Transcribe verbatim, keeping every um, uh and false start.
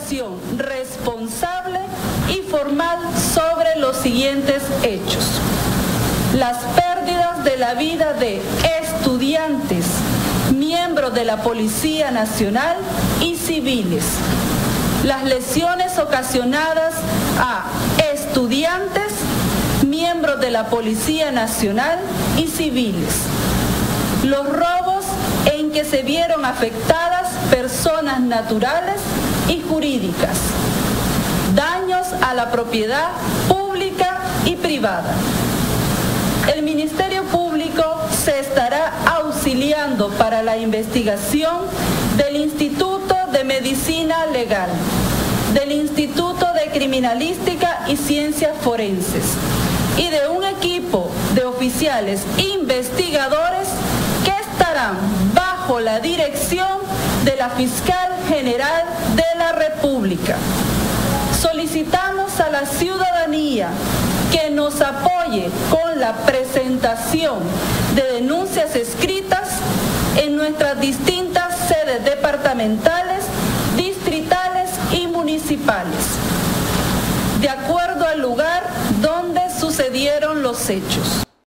investigación responsable y formal sobre los siguientes hechos: las pérdidas de la vida de estudiantes, miembros de la Policía Nacional y civiles, las lesiones ocasionadas a estudiantes, miembros de la Policía Nacional y civiles, los robos en que se vieron afectadas personas naturales y jurídicas, daños a la propiedad pública y privada. El Ministerio Público se estará auxiliando para la investigación del Instituto de Medicina Legal, del Instituto de Criminalística y Ciencias Forenses y de un equipo de oficiales investigadores que estarán bajo la dirección de la Fiscal General de la República. Solicitamos a la ciudadanía que nos apoye con la presentación de denuncias escritas en nuestras distintas sedes departamentales, distritales y municipales, de acuerdo al lugar donde sucedieron los hechos.